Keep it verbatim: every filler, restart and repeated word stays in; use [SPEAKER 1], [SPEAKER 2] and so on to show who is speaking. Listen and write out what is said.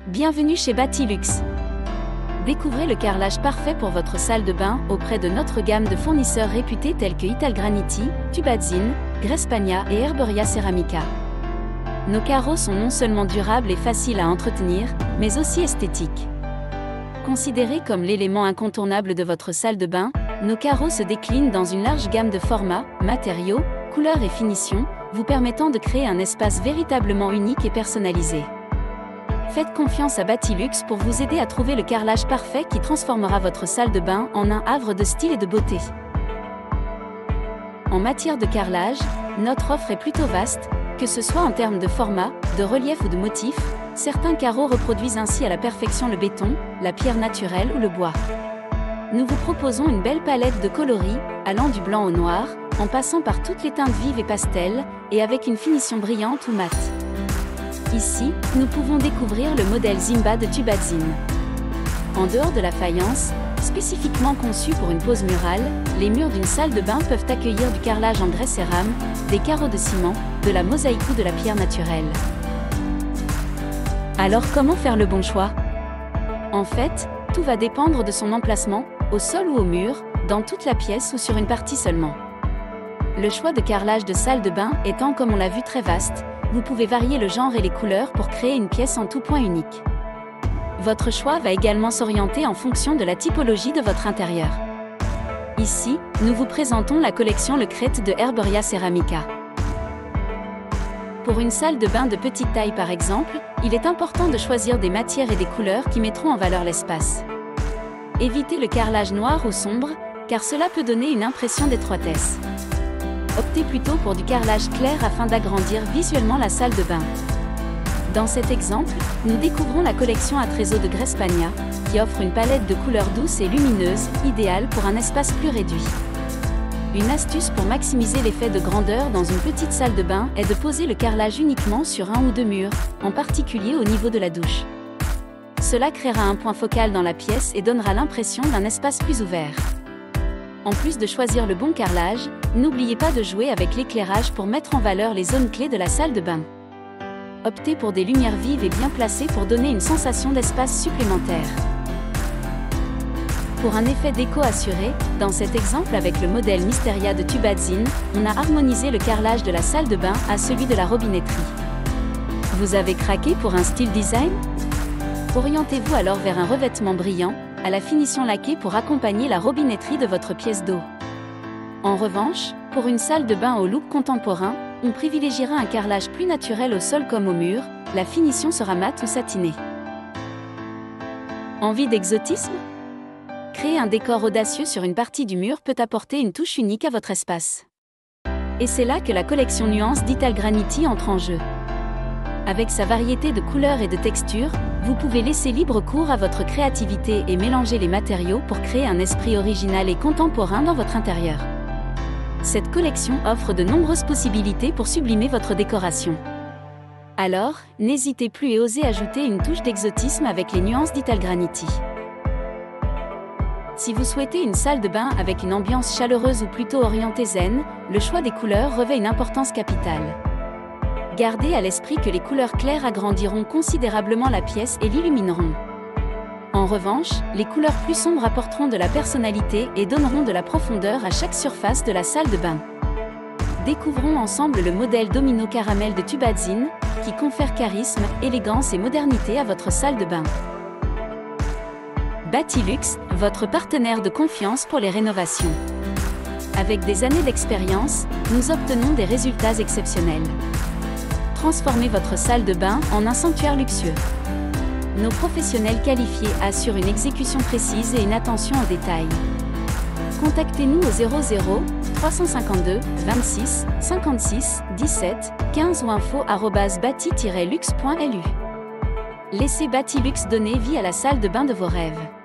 [SPEAKER 1] Bienvenue chez Batilux. Découvrez le carrelage parfait pour votre salle de bain auprès de notre gamme de fournisseurs réputés tels que Italgraniti, Tubadzin, Grespagna et Herberia Ceramica. Nos carreaux sont non seulement durables et faciles à entretenir, mais aussi esthétiques. Considérés comme l'élément incontournable de votre salle de bain, nos carreaux se déclinent dans une large gamme de formats, matériaux, couleurs et finitions, vous permettant de créer un espace véritablement unique et personnalisé. Faites confiance à Batilux pour vous aider à trouver le carrelage parfait qui transformera votre salle de bain en un havre de style et de beauté. En matière de carrelage, notre offre est plutôt vaste, que ce soit en termes de format, de relief ou de motif. Certains carreaux reproduisent ainsi à la perfection le béton, la pierre naturelle ou le bois. Nous vous proposons une belle palette de coloris, allant du blanc au noir, en passant par toutes les teintes vives et pastel, et avec une finition brillante ou mate. Ici, nous pouvons découvrir le modèle Zimba de Tubadzin. En dehors de la faïence, spécifiquement conçue pour une pose murale, les murs d'une salle de bain peuvent accueillir du carrelage en grès cérame, des carreaux de ciment, de la mosaïque ou de la pierre naturelle. Alors comment faire le bon choix? En fait, tout va dépendre de son emplacement, au sol ou au mur, dans toute la pièce ou sur une partie seulement. Le choix de carrelage de salle de bain étant, comme on l'a vu, très vaste, vous pouvez varier le genre et les couleurs pour créer une pièce en tout point unique. Votre choix va également s'orienter en fonction de la typologie de votre intérieur. Ici, nous vous présentons la collection Le Crête de Herberia Ceramica. Pour une salle de bain de petite taille par exemple, il est important de choisir des matières et des couleurs qui mettront en valeur l'espace. Évitez le carrelage noir ou sombre, car cela peut donner une impression d'étroitesse. Optez plutôt pour du carrelage clair afin d'agrandir visuellement la salle de bain. Dans cet exemple, nous découvrons la collection Attrezzo de Grespagna, qui offre une palette de couleurs douces et lumineuses, idéale pour un espace plus réduit. Une astuce pour maximiser l'effet de grandeur dans une petite salle de bain est de poser le carrelage uniquement sur un ou deux murs, en particulier au niveau de la douche. Cela créera un point focal dans la pièce et donnera l'impression d'un espace plus ouvert. En plus de choisir le bon carrelage, n'oubliez pas de jouer avec l'éclairage pour mettre en valeur les zones clés de la salle de bain. Optez pour des lumières vives et bien placées pour donner une sensation d'espace supplémentaire. Pour un effet déco assuré, dans cet exemple avec le modèle Mysteria de Tubadzin, on a harmonisé le carrelage de la salle de bain à celui de la robinetterie. Vous avez craqué pour un style design? Orientez-vous alors vers un revêtement brillant, à la finition laquée pour accompagner la robinetterie de votre pièce d'eau. En revanche, pour une salle de bain au look contemporain, on privilégiera un carrelage plus naturel au sol comme au mur, la finition sera mate ou satinée. Envie d'exotisme? Créer un décor audacieux sur une partie du mur peut apporter une touche unique à votre espace. Et c'est là que la collection Nuances d'Italgraniti entre en jeu. Avec sa variété de couleurs et de textures, vous pouvez laisser libre cours à votre créativité et mélanger les matériaux pour créer un esprit original et contemporain dans votre intérieur. Cette collection offre de nombreuses possibilités pour sublimer votre décoration. Alors, n'hésitez plus et osez ajouter une touche d'exotisme avec les Nuances d'Italgraniti. Si vous souhaitez une salle de bain avec une ambiance chaleureuse ou plutôt orientée zen, le choix des couleurs revêt une importance capitale. Gardez à l'esprit que les couleurs claires agrandiront considérablement la pièce et l'illumineront. En revanche, les couleurs plus sombres apporteront de la personnalité et donneront de la profondeur à chaque surface de la salle de bain. Découvrons ensemble le modèle Domino Caramel de Tubadzin, qui confère charisme, élégance et modernité à votre salle de bain. Batilux, votre partenaire de confiance pour les rénovations. Avec des années d'expérience, nous obtenons des résultats exceptionnels. Transformez votre salle de bain en un sanctuaire luxueux. Nos professionnels qualifiés assurent une exécution précise et une attention aux détails. Contactez-nous au zéro zéro trois cent cinquante-deux vingt-six cinquante-six dix-sept quinze ou info arobase bati tiret luxe point l u. Laissez Batilux donner vie à la salle de bain de vos rêves.